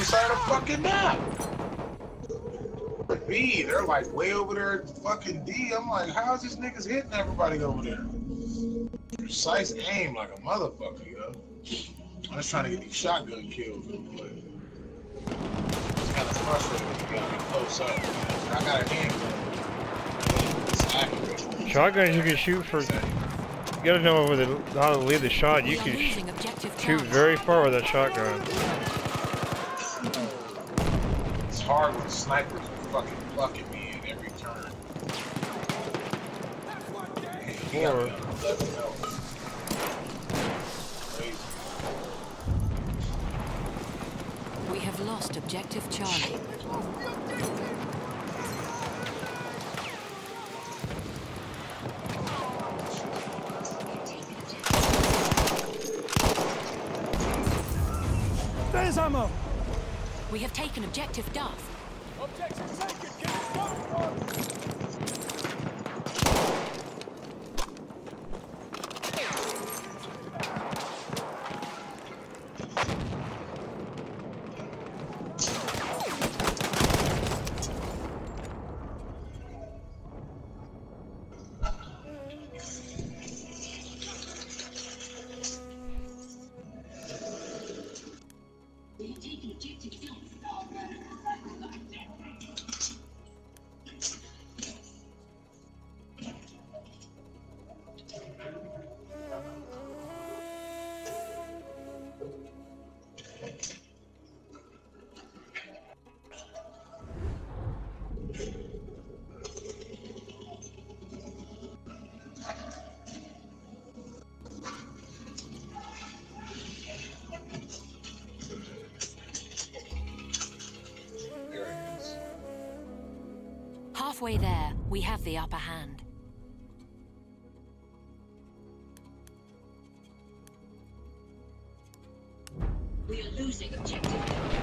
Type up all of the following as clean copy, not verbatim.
other side of the fucking map. B, they're like way over there at fucking D. I'm like, how is this niggas hitting everybody over there? Precise aim like a motherfucker, yo. I'm just trying to get these shotgun kills real quick. It's kind of frustrating when you gotta be close up. I got a handgun. It's accurate. Shotguns you can shoot for. You gotta know how to lead the shot. You can shoot very far with that shotgun. It's hard when snipers are fucking plucking me in every turn. Or we have lost objective Charlie. There's ammo! We have taken objective Duff. Objective taken! Get it done! Halfway there, we have the upper hand. We are losing objective.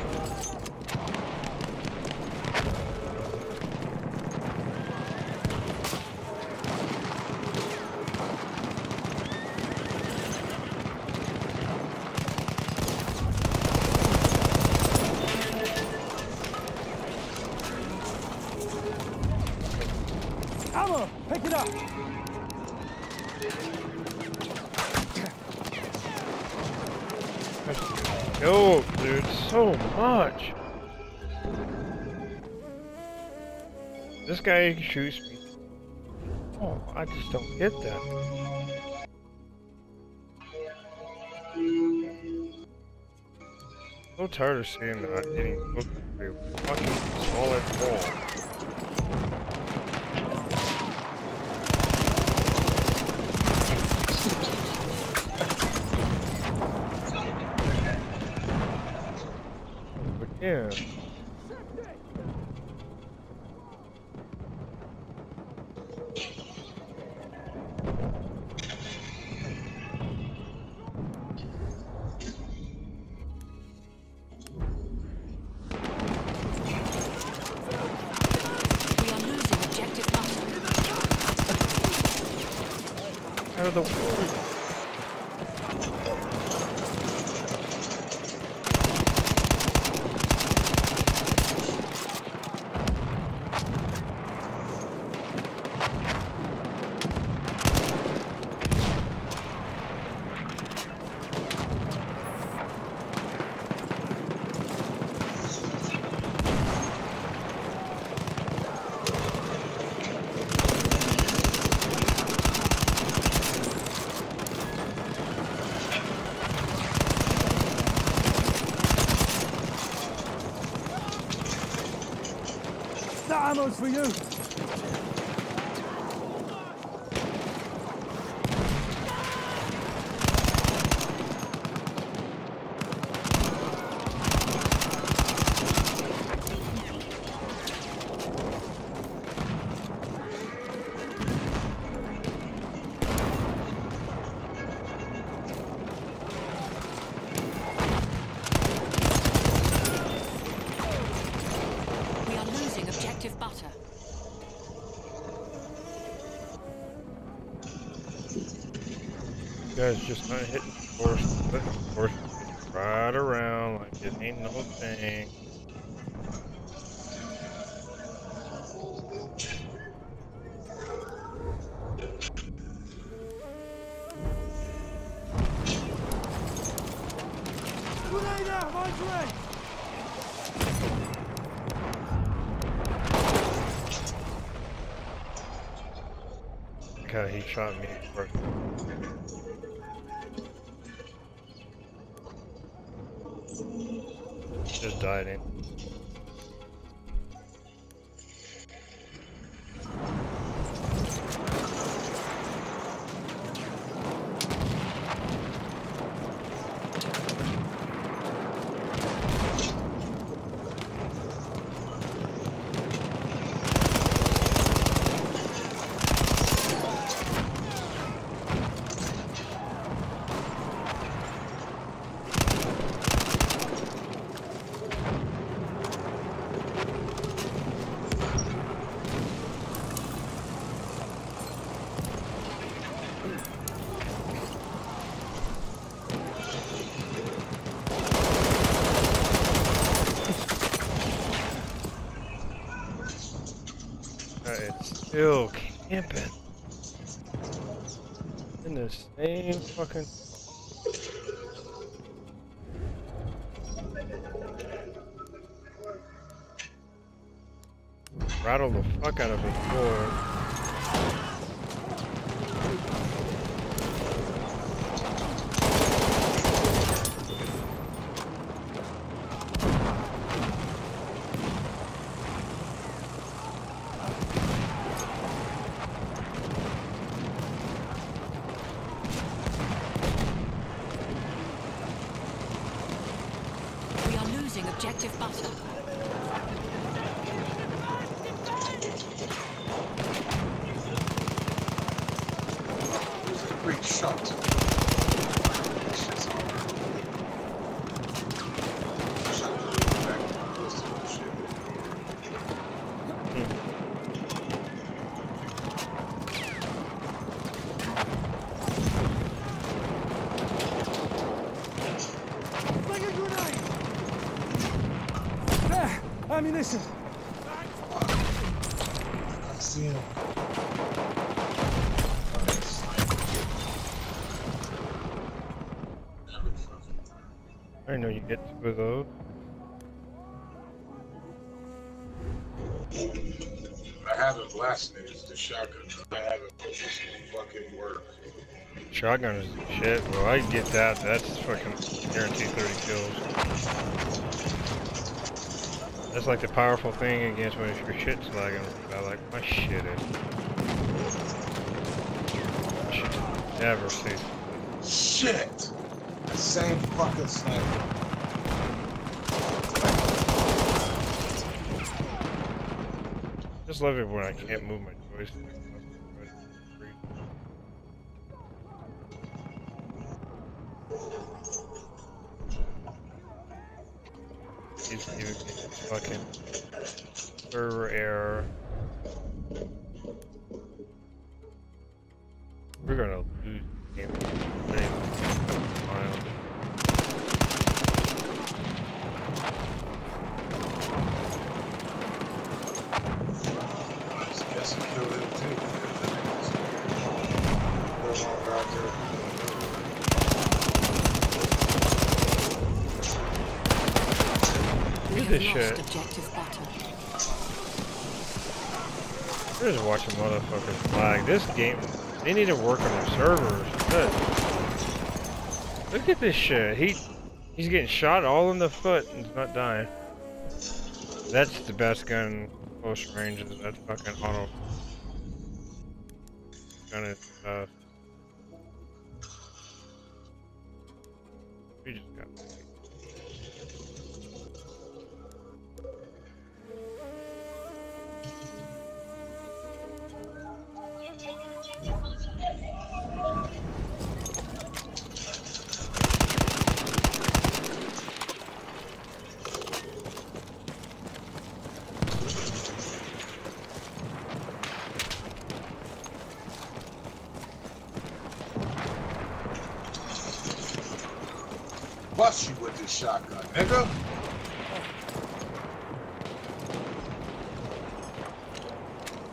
Ammo! Pick it up! yo, dude, so much. This guy shoots me. Oh, I just don't get that. So tired of seeing that getting hooked to a fucking solid wall. Yeah. Out of the way. That ammo's for you! Butter. You guys just not hitting force right around like it. Ain't no thing. Grenade out, my friend! God, he shot me first. Just died in. It's still camping in the same fucking. Rattle the fuck out of his door. We are losing objective butter. Great shot. Fling a grenade! There! Ammunition! I see him. I didn't know you get two of those. I haven't blasted it. It's the shotgun. I haven't put this fucking work. Shotgun is shit, bro. I get that. That's fucking guaranteed 30 kills. That's like the powerful thing against when your shit's lagging. I like my shit is. I should never see. Shit! The same fucking sniper. Just love it when I can't move my joystick. He's giving me fucking server error. We're gonna lose the game. Guess he killed him too. We this have shit. lost objective butter. We're just watching motherfuckers flag. This game, they need to work on their servers. Look at this shit. He's getting shot all in the foot and he's not dying. That's the best gun close range. Is that fucking auto gun is we just got. Bust you with this shotgun, nigga.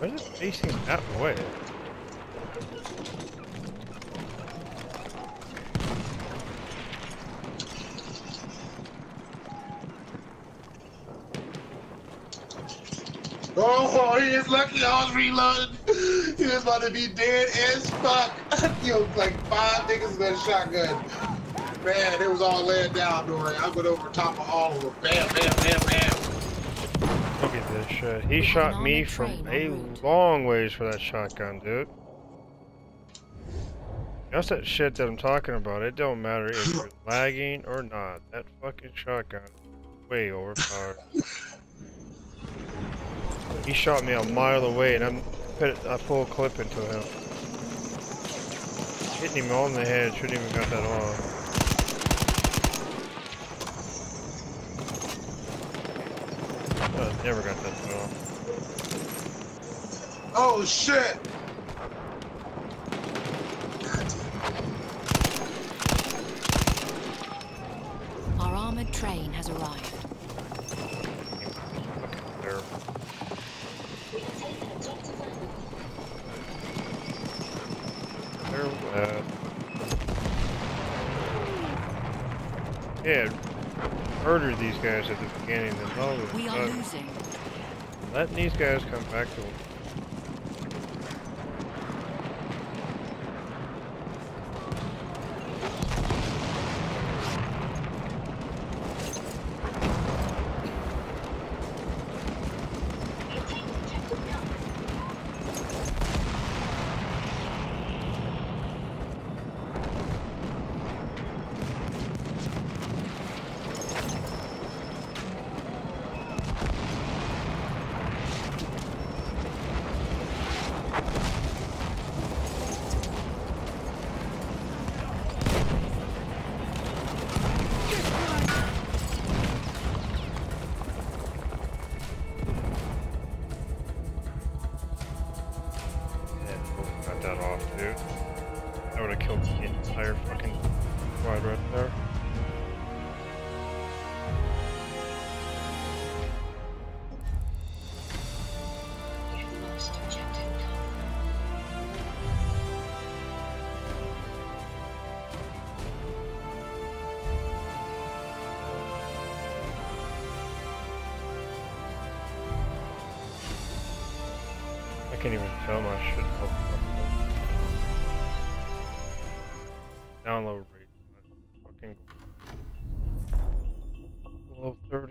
Why is it facing that way? Oh, he is lucky I was reloading. He was about to be dead as fuck. Killed like 5 niggas in that shotgun. Man, it was all laying down, Dory. I went over top of all of them. Bam, bam, bam, bam. Look at this shit. He shot me from a long ways for that shotgun, dude. That's that shit that I'm talking about. It don't matter if you're lagging or not. That fucking shotgun is way overpowered. He shot me a mile away and I put a full clip into him. Hitting him all in the head, shouldn't even got that off. Never got that off. Oh shit! Our armored train has arrived. Yeah, murder these guys at the beginning. We are losing. Letting these guys come back to them. That off, dude. That would have killed the entire fucking squad right there. I can't even tell my shit. Download rate. Fucking below 30.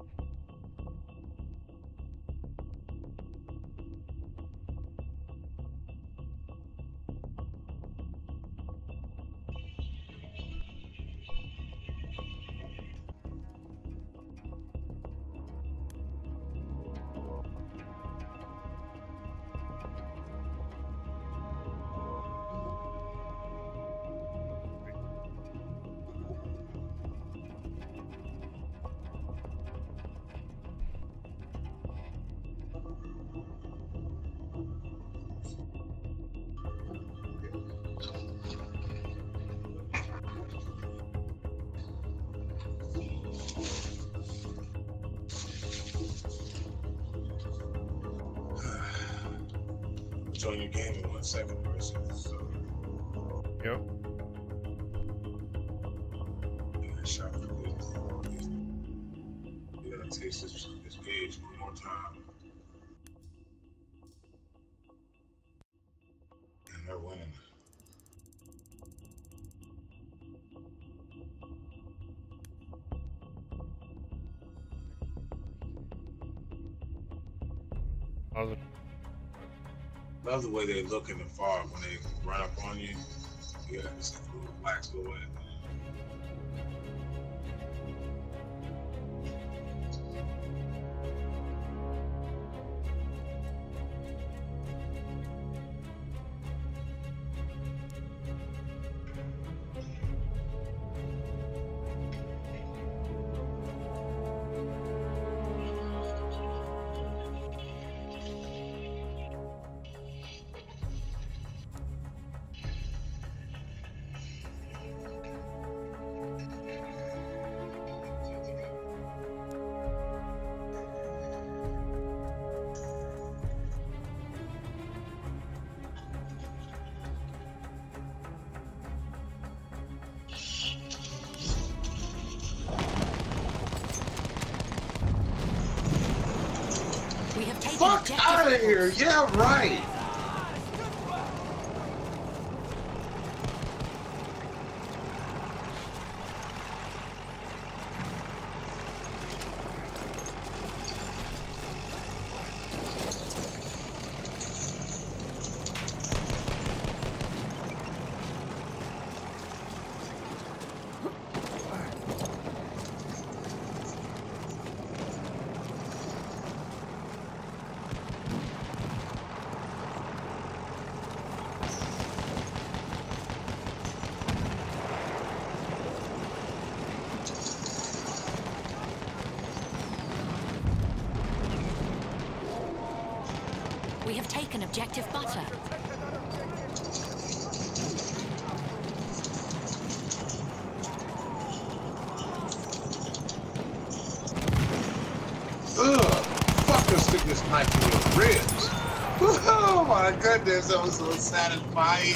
Join your game in 1 second. Yep. Yeah, shot for this. You gotta taste this page one more time. And they're winning. Love the way they look in the far when they run up on you. Yeah, it's like little blacks go away. fuck objective out of here! apples. Yeah, right! We have taken objective butter. Ugh! Fucking stick this knife in your ribs! Oh my goodness, that was so satisfying!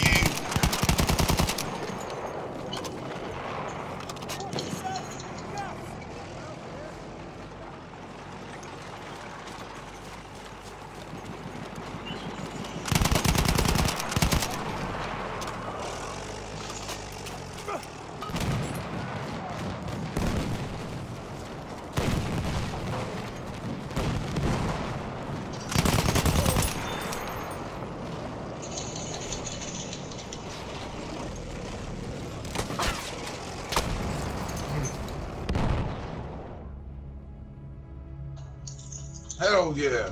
Hell yeah!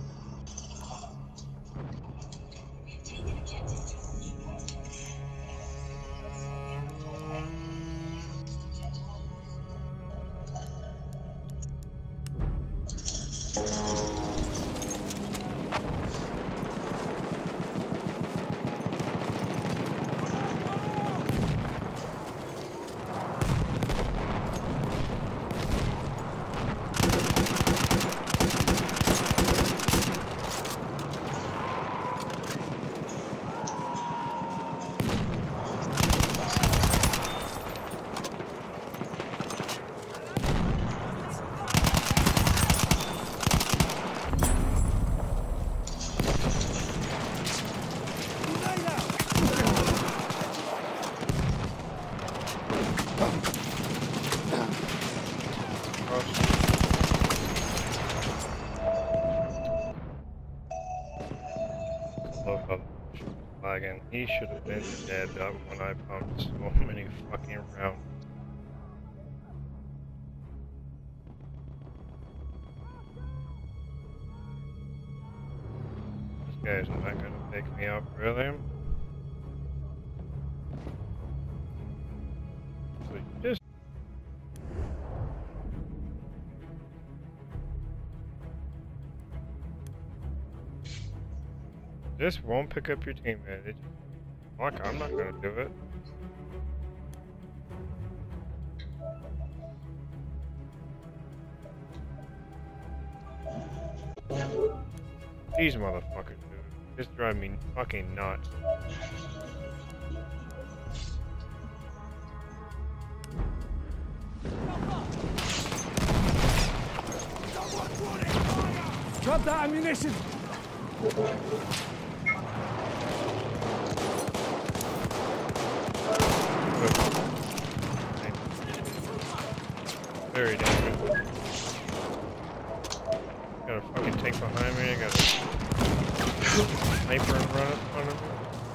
Lagging. He should have been dead when I pumped so many fucking rounds. This guy's not gonna pick me up, really. So you just this won't pick up your teammate. It, fuck, I'm not gonna do it. These motherfuckers, dude. Just drive me fucking nuts. Drop that ammunition! Very dangerous. Got a fucking tank behind me. I got a sniper in front of me.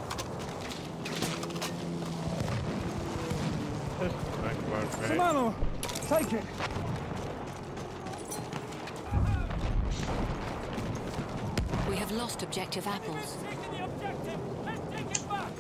This is not going Some right. ammo! Take it! We have lost objective apples. Taking the objective! Let's take it back!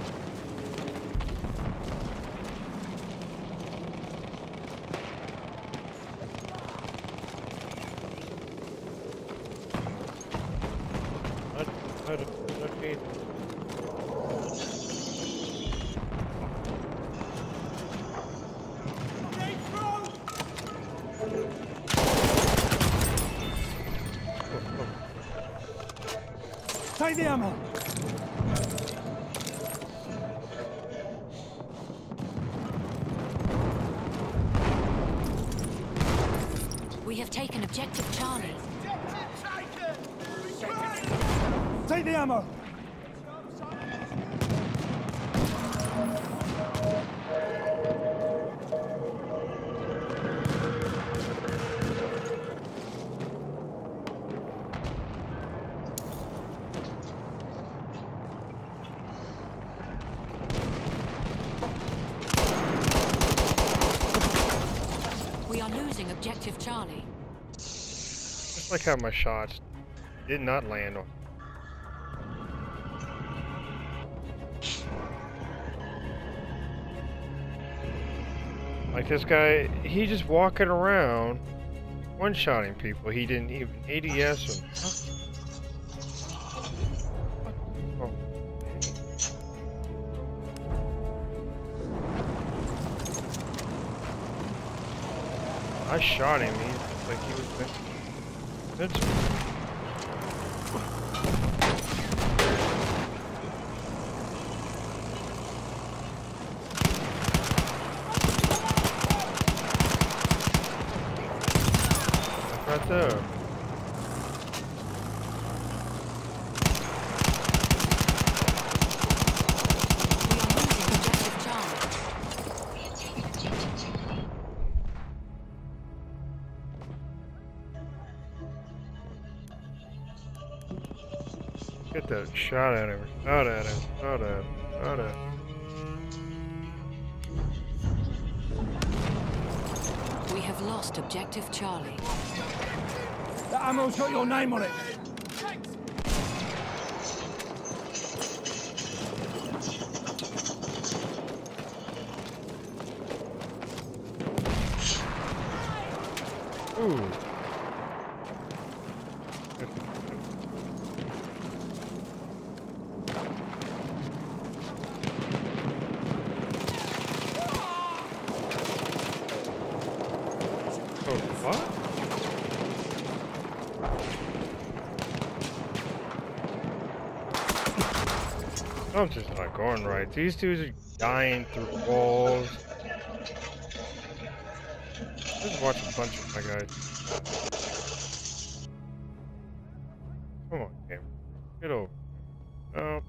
Take the ammo! We have taken objective Charlie. Take the ammo. We are losing objective Charlie. Just like how my shots did not land on. Like this guy, he just walking around, one-shotting people. He didn't even ADS them. Oh. I shot him. He's like he was invincible. Right there. Get that shot at him. Shot at him. Shot at him. Shot at him. We have lost objective Charlie. That ammo's got your name on it. Ooh. Oh, what? Something's not going right. These dudes are dying through walls. Just watch a bunch of my guys. Come on, game. Get over. Oh.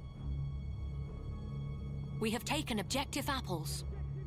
We have taken objective apples.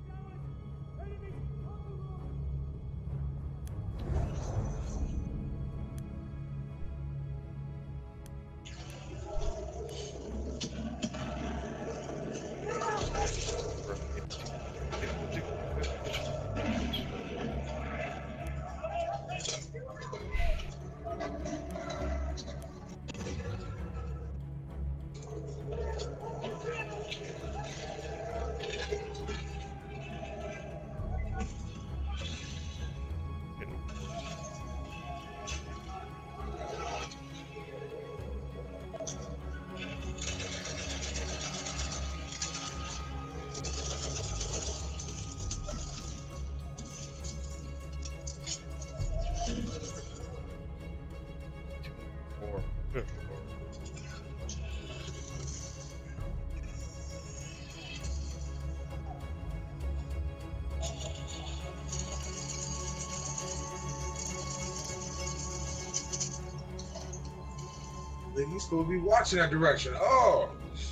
Then you supposed to be watching that direction. Oh.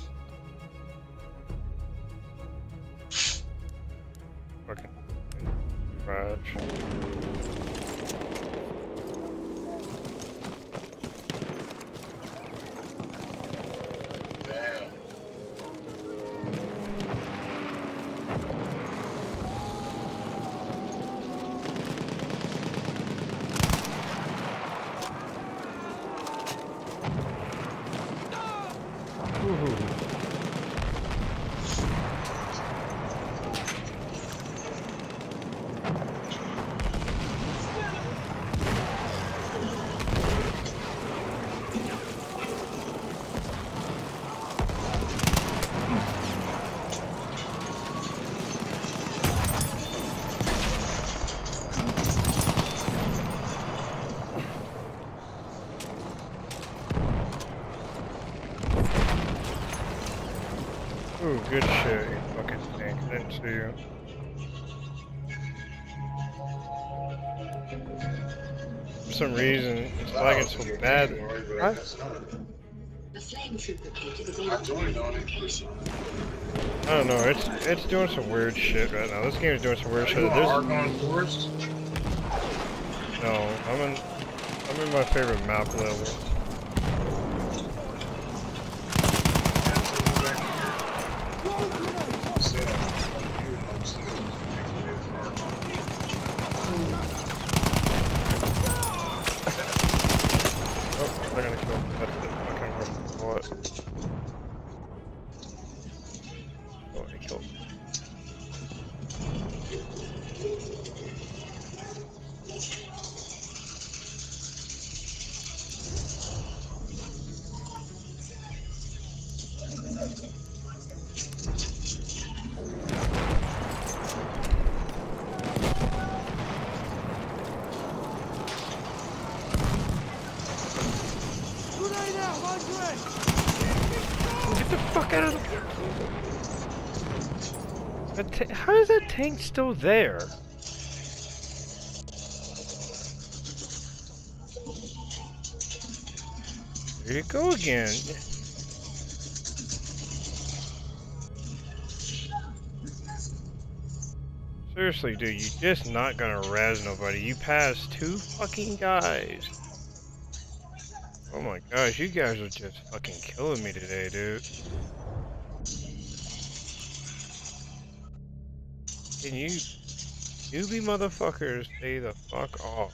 Fucking garage. Damn. Ooh, good shit, you fucking tank. I didn't see you. For some reason, it's lagging so bad. The flame trooper kit is I available joined in on your it. location. I don't know. It's doing some weird shit right now. This game is doing some weird Are shit. you on There's Argonne Forest? no. I'm in my favorite map level. Oh, they're gonna kill me. That's it. Fucking rough bullet. Oh, he killed me. Get the fuck out of the... How is that tank still there? There you go again. Seriously, dude, you just not gonna razz nobody. You passed 2 fucking guys. Oh my gosh, you guys are just fucking killing me today, dude. Can you newbie motherfuckers stay the fuck off?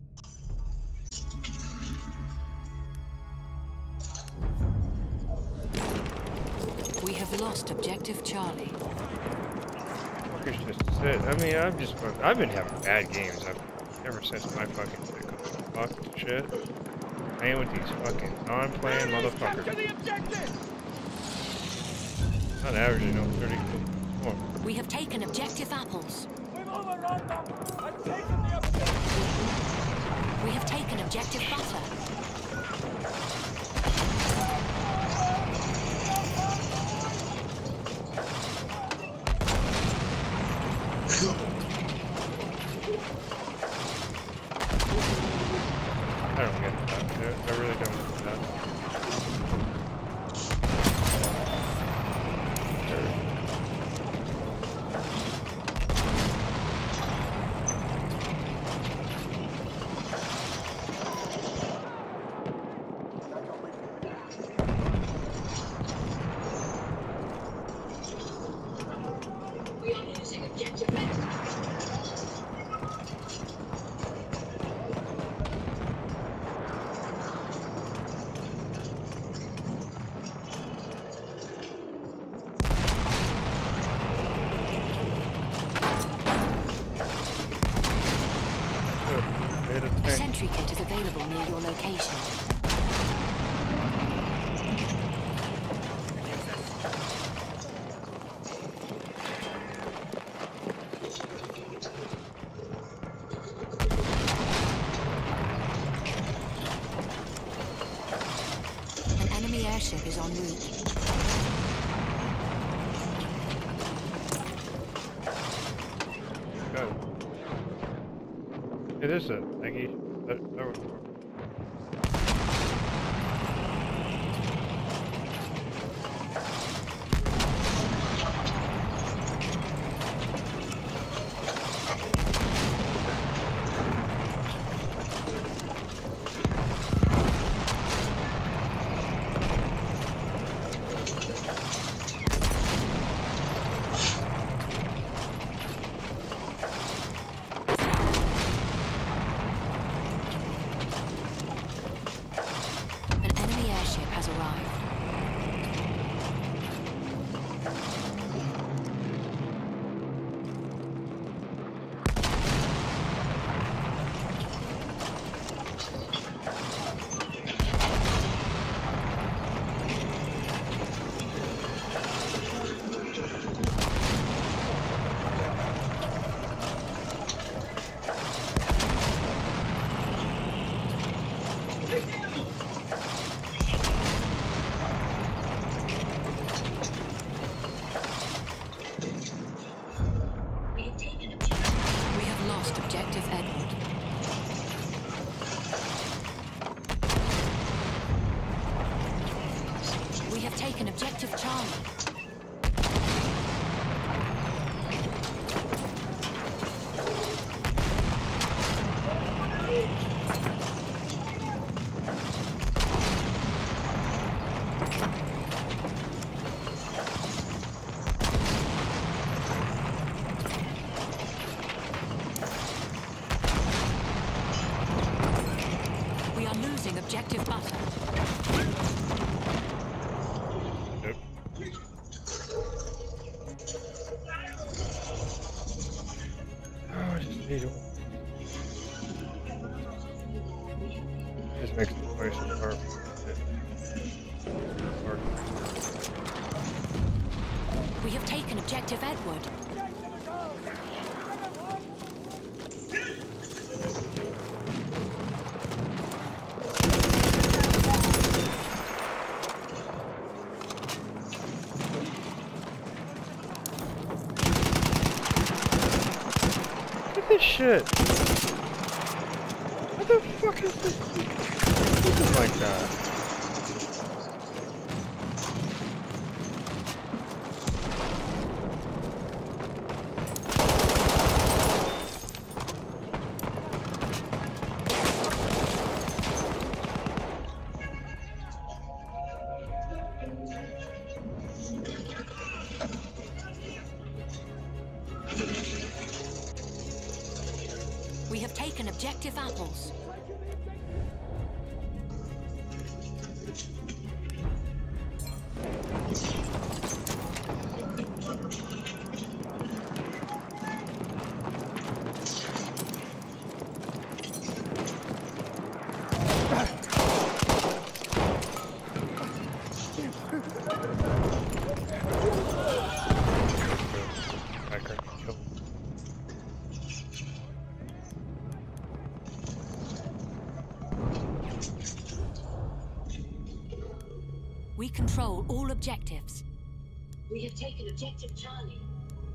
We have lost objective Charlie. Fuckers just sit. I mean, I've been having bad games ever since my fucking fuck shit. Playing with these fucking non-playing motherfuckers. Not averaging no 30 kills more. We have taken objective apples. We've overrun them and taken the objective. We have taken objective butter. I don't get that, dude. I really don't get that. We are losing objective Beta. Good. Made a A tank. sentry kit is available near your location. An enemy airship is en route. Good. It is a thingy. That would work. taken objective Charlie. We are losing objective butter. Yep. Oh, I just need it. Just makes the place hard. We have taken objective Edward. Look at this shit. What the fuck is this? This is like that. We have taken objective apples. We control all objectives. We have taken objective Charlie.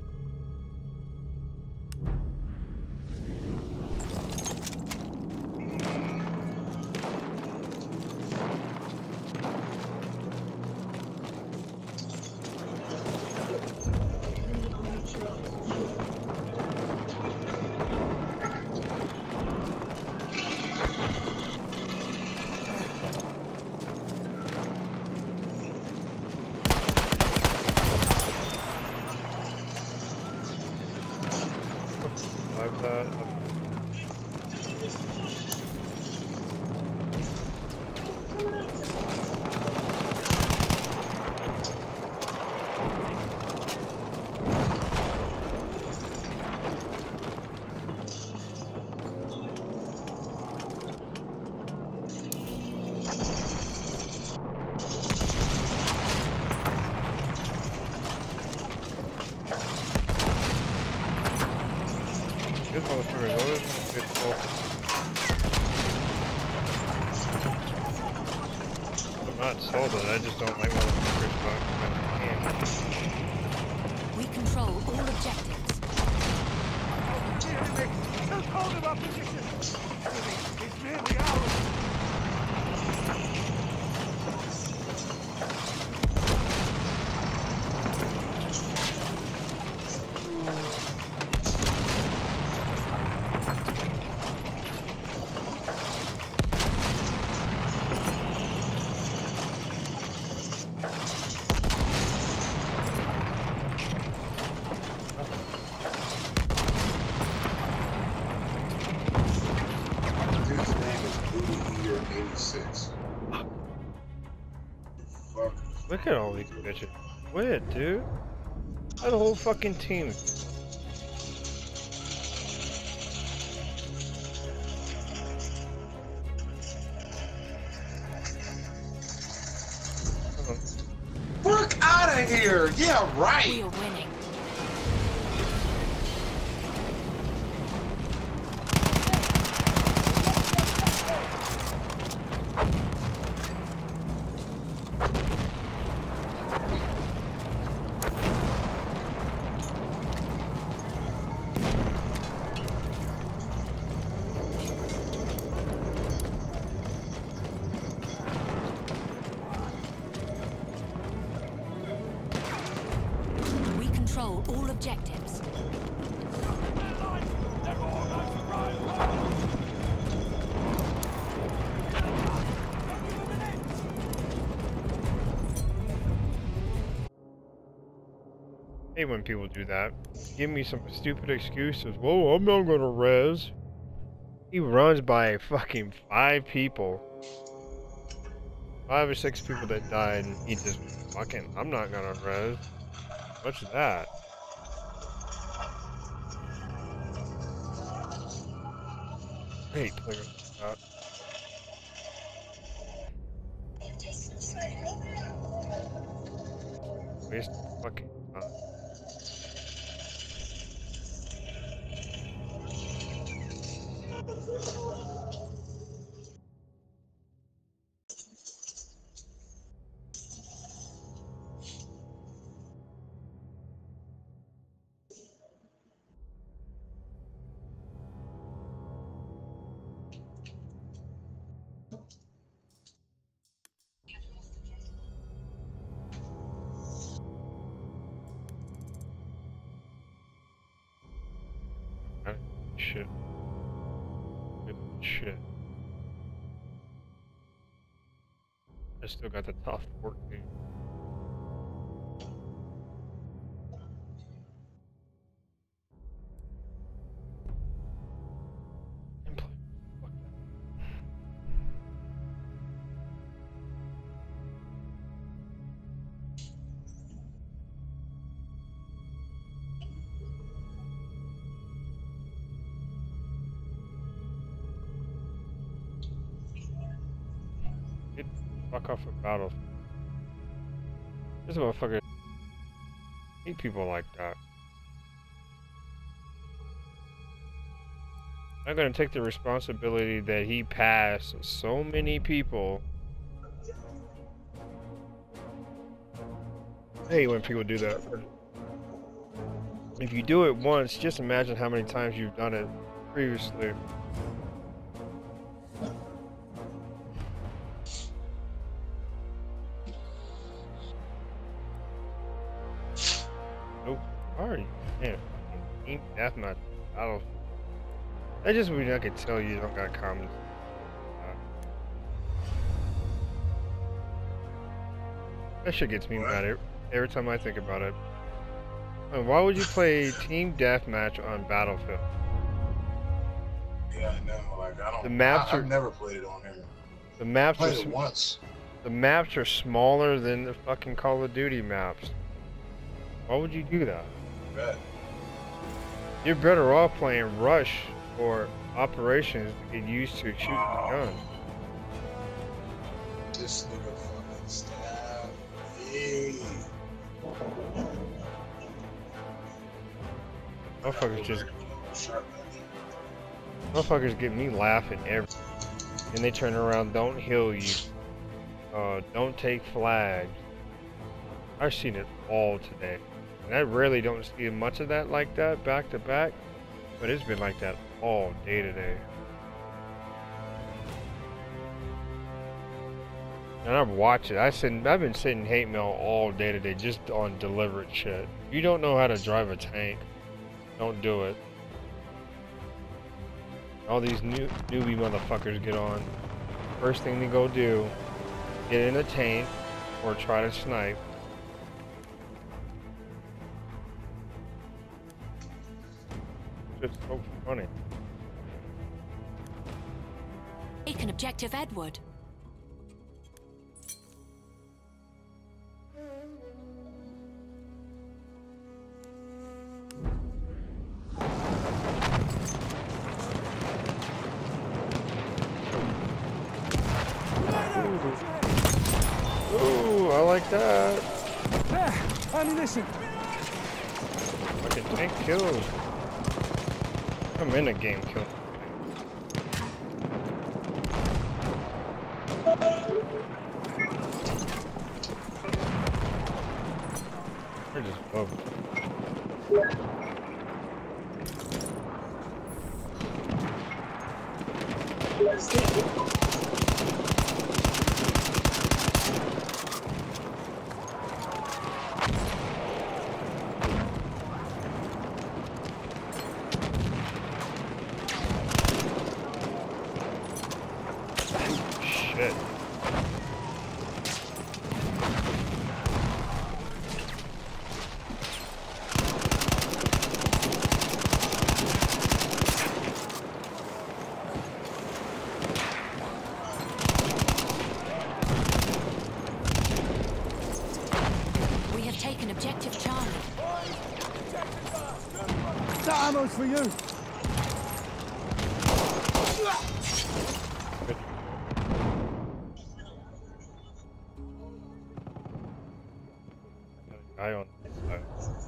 Like that. Good motherfuckers, always want to get full. I'm not sold it, I just don't like motherfuckers fucking We control all objectives. Just hold him up position. It's really ours. His name is Booty Ear 86. Fuck. Look at all these bitches. Quit, dude. That whole fucking team. Fuck out of here! Yeah, We right! are winning. objectives. I hate when people do that. Give me some stupid excuses. Whoa, I'm not gonna res. He runs by fucking 5 people. 5 or 6 people that died, and he just fucking, I'm not gonna res. What's that? I hate playing with that. Waste of fucking time. Shit. Good shit. I still got the top 14. Fuck that. Get the fuck off a battle. This motherfucker. I hate people like that. I'm gonna take the responsibility that he passed so many people. I hate when people do that. If you do it once, just imagine how many times you've done it previously. Nope. Alright. Man, team deathmatch battle. That just means I can tell you don't got comments. That shit gets me mad every time I think about it. Why would you play team deathmatch on Battlefield? Yeah, I know. Like I don't. The maps I've never played it on here. The maps Played are it once. the maps are smaller than the fucking Call of Duty maps. Why would you do that? Bet. You're better off playing Rush or Operations to get used to shooting the gun. This nigga fucking stab. Hey. Motherfuckers get me laughing every. And they turn around, don't heal you. Don't take flags. I've seen it all today. And I rarely don't see much of that like that back to back, but it's been like that all day today. And I've watched it. I've been sitting hate mail all day today just on deliberate shit. If you don't know how to drive a tank, don't do it. All these newbie motherfuckers get on. First thing they go do, get in a tank or try to snipe. It's so funny. Take an objective, Edward. Ooh, I like that. There, ammunition. Fucking tank kills. I'm in a game kill. They're just above. shit. We have taken objective Charlie. That ammo's for you. Guy on this side.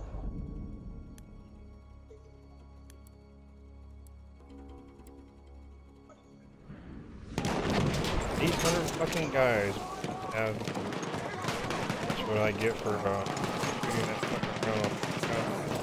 Fucking guys. That's what I get for shooting that fucking gun off the sky.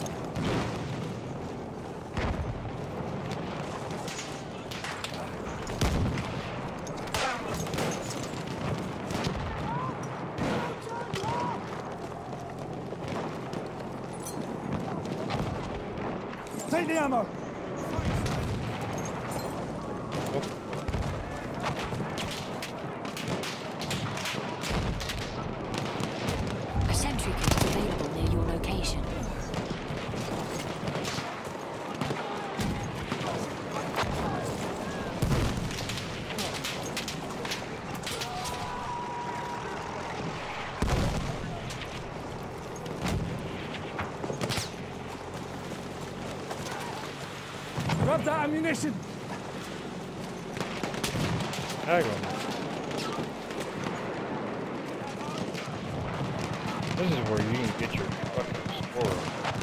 Take the ammo. A sentry kit is available near your location. Grab that ammunition. Tag on. This is where you can get your fucking score.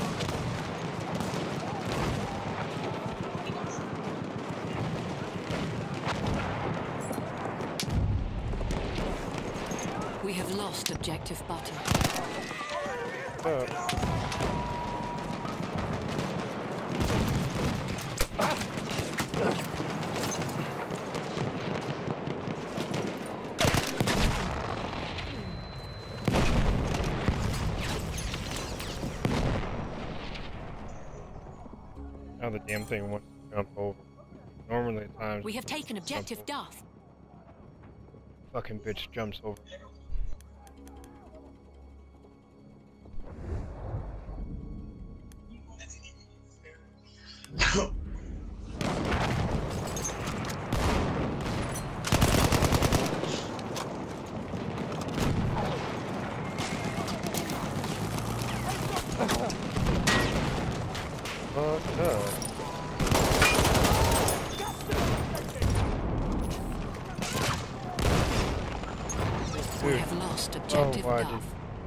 We have lost objective Butter. Now the damn thing wants to jump over. Normally at times We have taken objective Duff. fucking bitch jumps over. Fuck up. We Dude. have lost objective why Duff.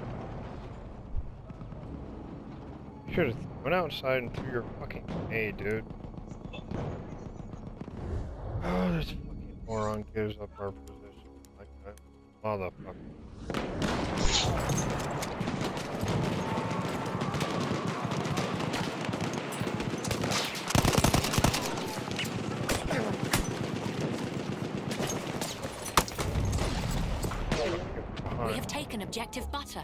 You should have went outside and threw your fucking grenade, dude. Oh, this fucking moron gives up our position like that. Motherfucker. We have taken objective Butter.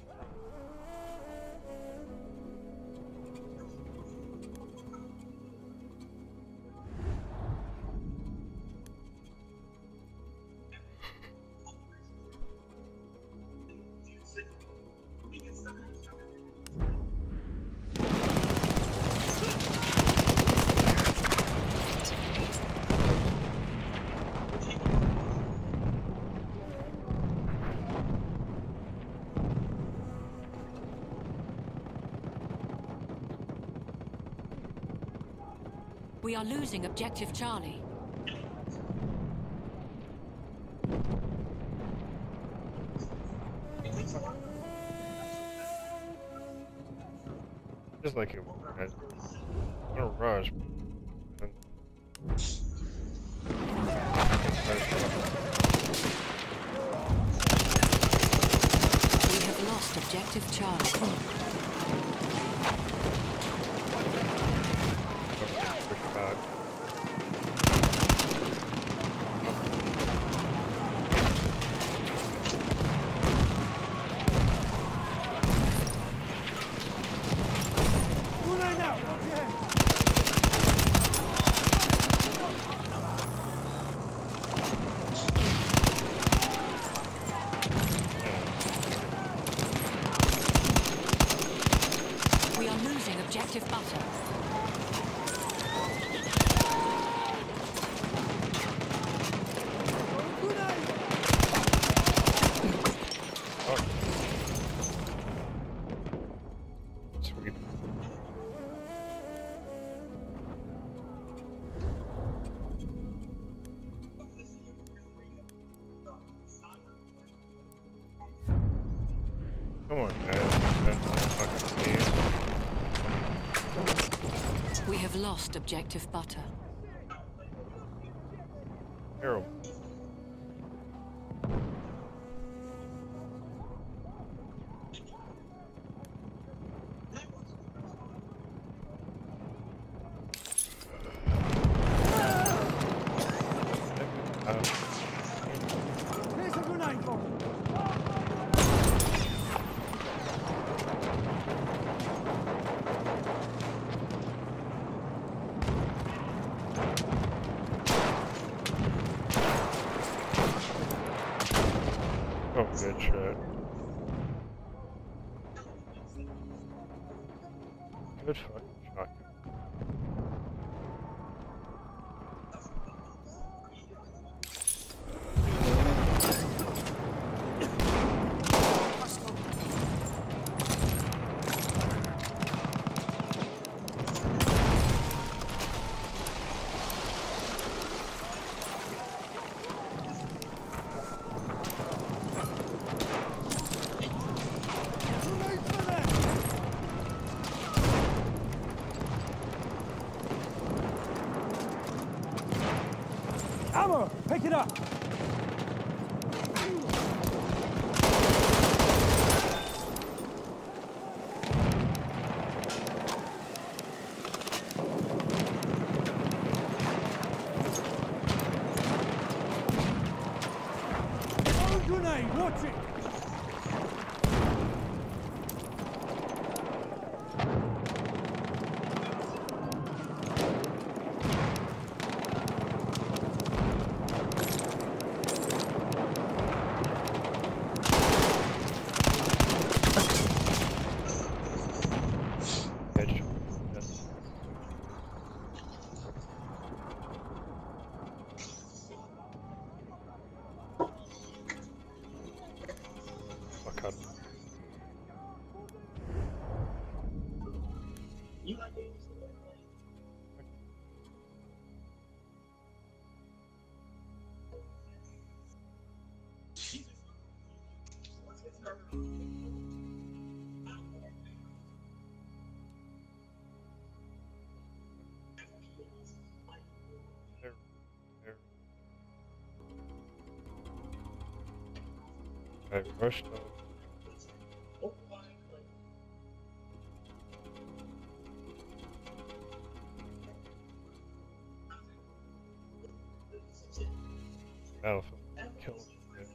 We are losing objective Charlie. Just like it was. What a rush. We have lost objective Charlie. Grenade out. Yeah. Come on, guys. Fucking see. We have lost objective butter. Terrible. Here's a grenade bomb. Oh, good shot. Good fucking shot. Grenade for them. Ammo! Pick it up! Throwing grenade! Watch it! Edge. Yes. Fuck out. There. There. I rushed up. Battlefield. Kill him.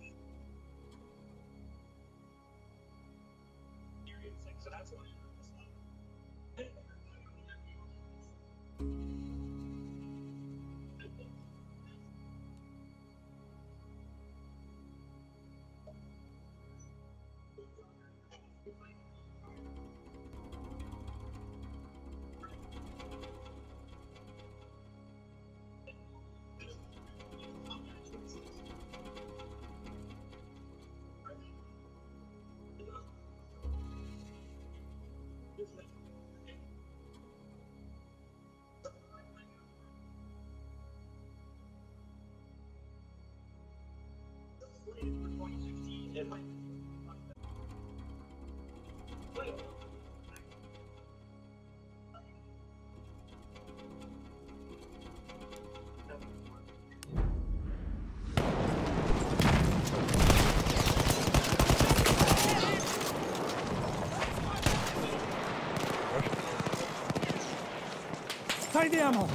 Take the ammo!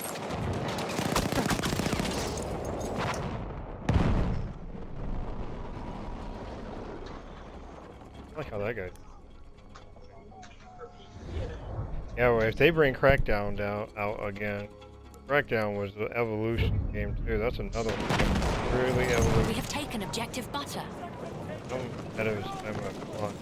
I like how that guy. Yeah, well, if they bring Crackdown out again, Crackdown was the evolution game too. That's another one. Really We evolution. have taken objective butter. I'm ahead of his time. Come on.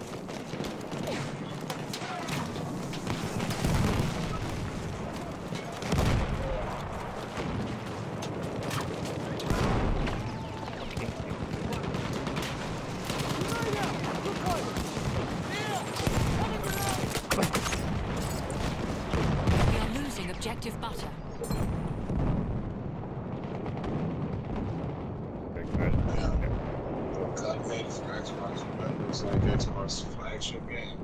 Grenade out! Good fight! Here! Have a grenade! We are losing objective butter. Okay, guys. Cut made for Xbox, but it looks like Xbox flag extra game.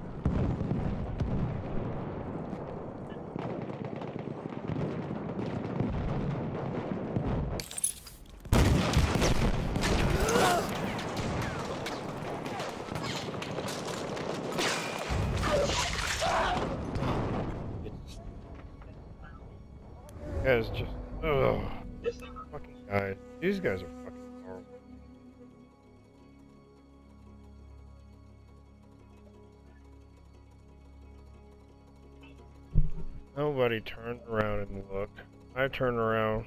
Guys, just fucking guys. These guys are fucking horrible. Nobody turned around and looked. I turned around.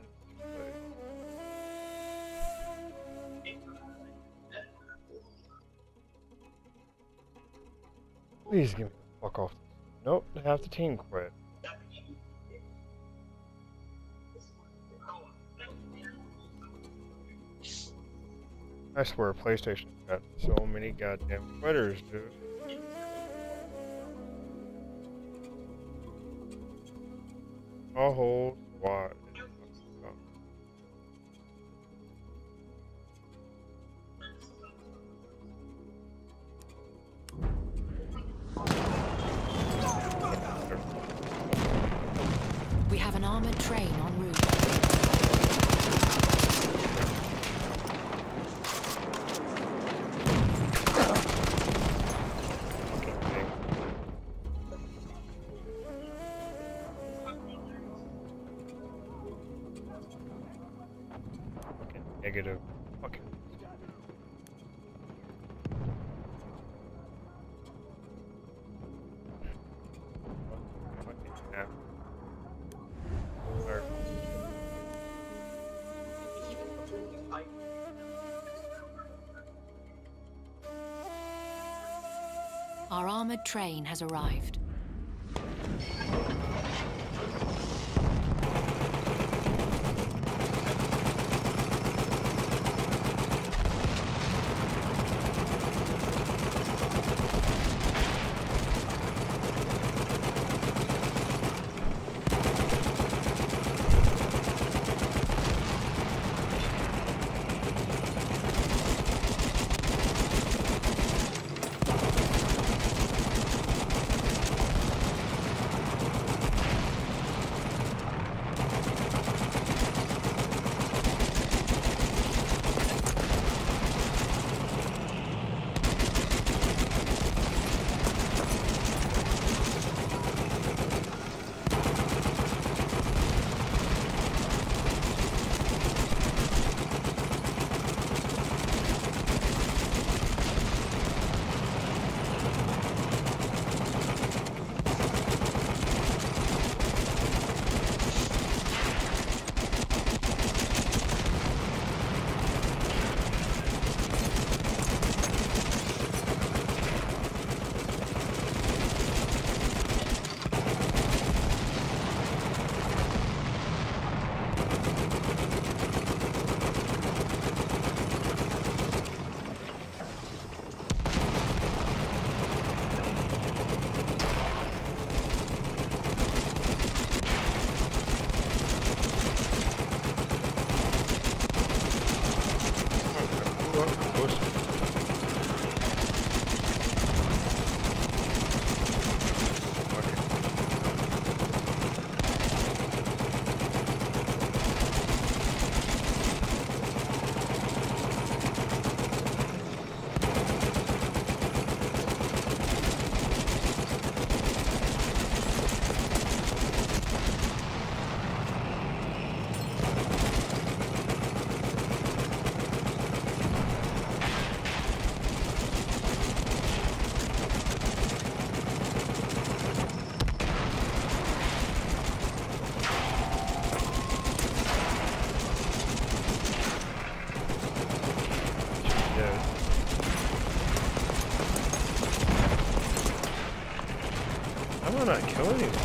Please give me the fuck off. Nope, half the team quit. I swear PlayStation's got so many goddamn quitters, dude. A whole squad. We have an armored train en route. Negative. Fucking. Fucking crap. Or- Our armored train has arrived. I'm not killing you.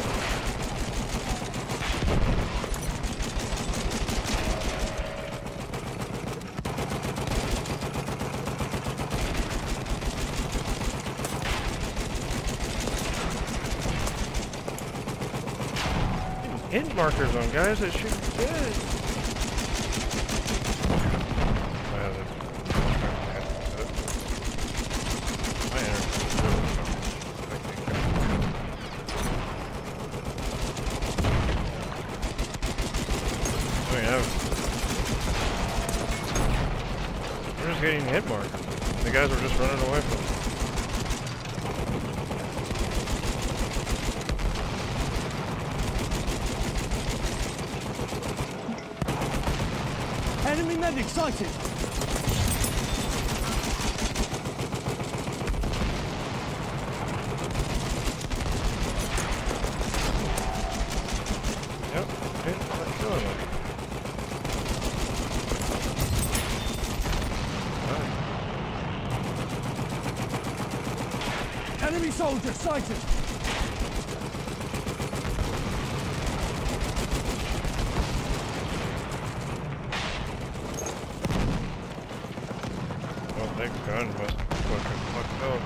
Hit markers on guys that shoot dead. My energy. just getting hit marked. The guys were just running away from them. Enemy medic sighted. Yep, okay, that's killing them. Enemy soldier sighted. Well, that gun must be fucking fucked up.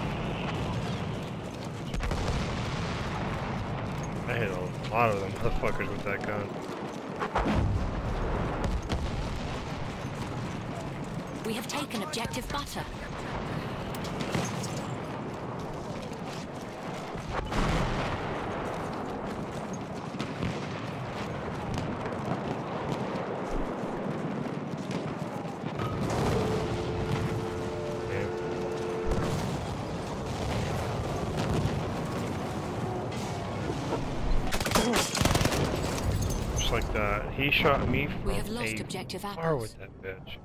I hit a lot of them motherfuckers with that gun. We have taken objective butter. Just like that. He shot me from We have lost a objective far apples. with that bitch.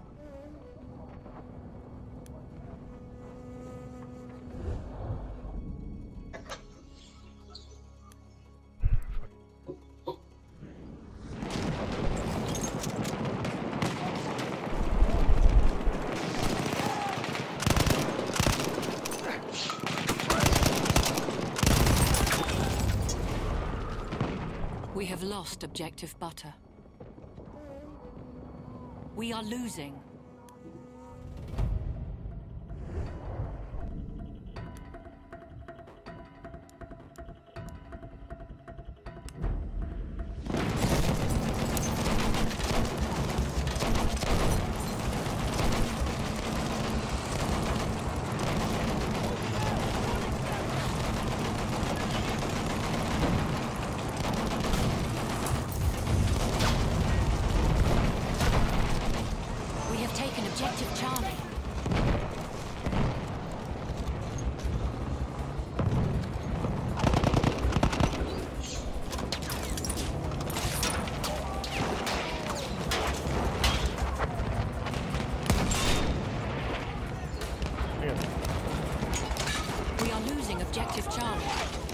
We have lost objective butter. We are losing. We have taken objective Charlie. Yeah. We are losing objective Charlie.